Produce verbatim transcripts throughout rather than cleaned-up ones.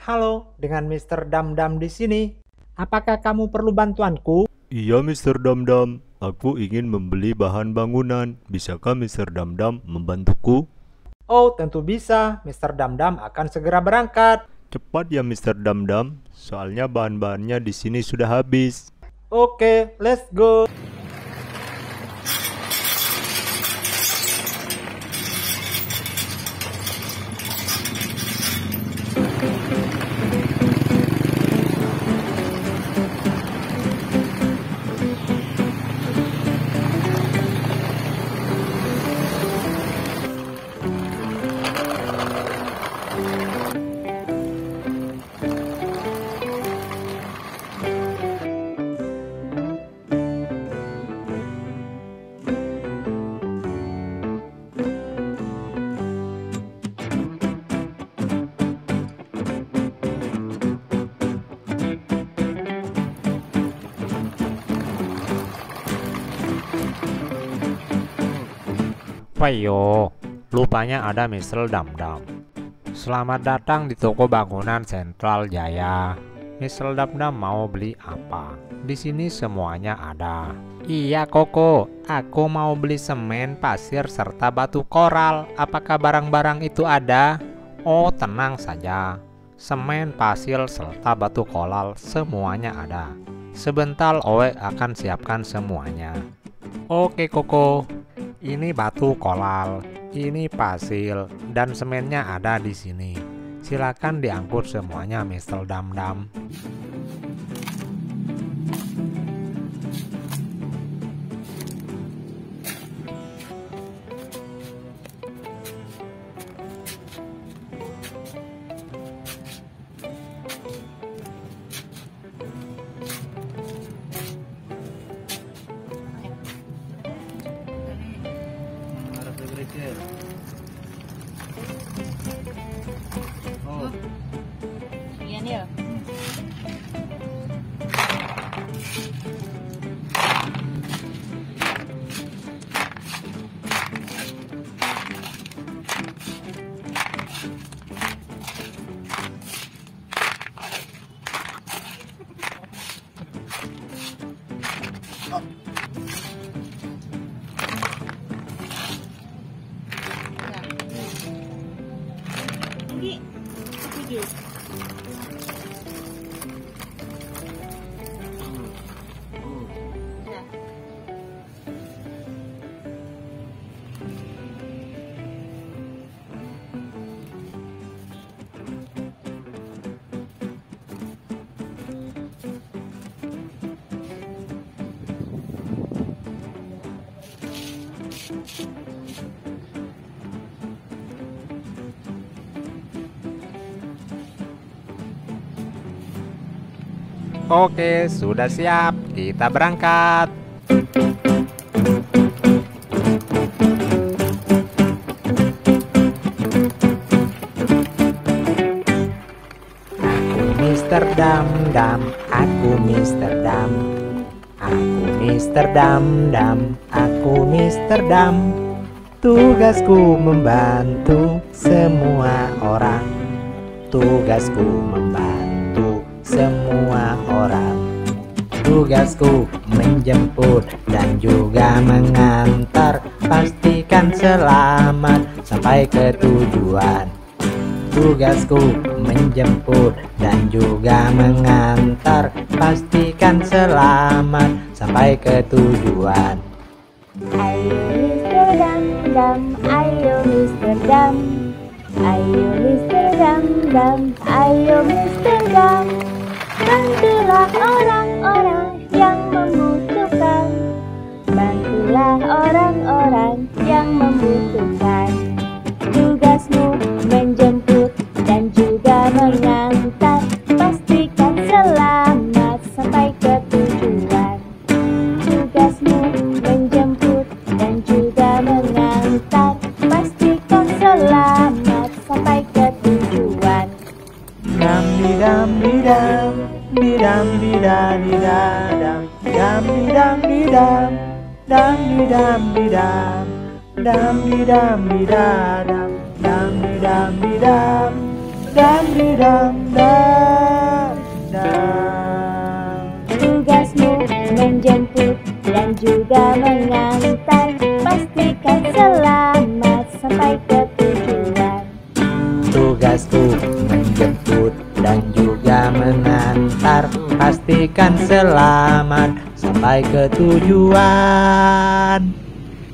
Halo, dengan mister Damdam di sini. Apakah kamu perlu bantuanku? Iya, mister Damdam. Aku ingin membeli bahan bangunan. Bisakah mister Damdam membantuku? Oh, tentu bisa. mister Damdam akan segera berangkat. Cepat ya, mister Damdam. Soalnya bahan-bahannya di sini sudah habis. Oke, let's go. Wayo, lupanya ada mister Damdam. Selamat datang di toko bangunan Sentral Jaya. mister Damdam mau beli apa? Di sini semuanya ada. Iya Koko, aku mau beli semen, pasir, serta batu koral. Apakah barang-barang itu ada? Oh, tenang saja. Semen, pasir, serta batu koral semuanya ada. Sebentar Owe akan siapkan semuanya. Oke Koko. Ini batu kolal, ini pasir, dan semennya ada di sini. Silakan diangkut semuanya, mister Damdam. Oh. Yan ya. Tinggi. Tinggi. Oke, sudah siap. Kita berangkat. Aku mister Damdam, aku mister Dam. Aku mister Damdam, aku mister Dam. Tugasku membantu semua orang. Tugasku membantu semua orang. Tugasku menjemput dan juga mengantar. Pastikan selamat sampai ke tujuan. Tugasku menjemput dan juga mengantar. Pastikan selamat sampai ke tujuan. Ayo mister Damdam, ayo mister Dam. Ayo mister Damdam, ayo mister Dam. Bantulah orang-orang yang membutuhkan. Bantulah orang-orang yang membutuhkan. Tugasmu menjemput dan juga mengantar. Pastikan selamat sampai ke tujuan. Tugasmu menjemput dan juga mengantar. Pastikan selamat sampai ke tujuan. Dam di dam di dam, di dam di da di da dam, dam di dam di dam, dam di dam di dam, dam di dam di da dam, dam di dam di dam, dam di dam dam. juga mengantar, pastikan selamat sampai ke tujuan. Tugasku menjemput dan juga mengantar, pastikan selamat sampai ke tujuan.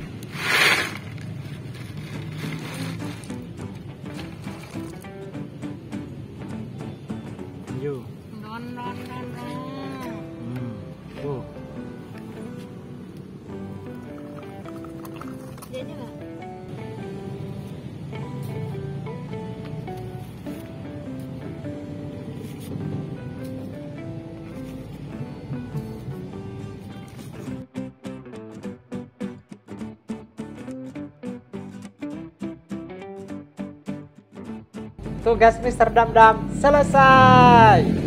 Yuk. Non non non non. Hmm. Tuh. Jadi nggak? Tugas Mister Damdam selesai.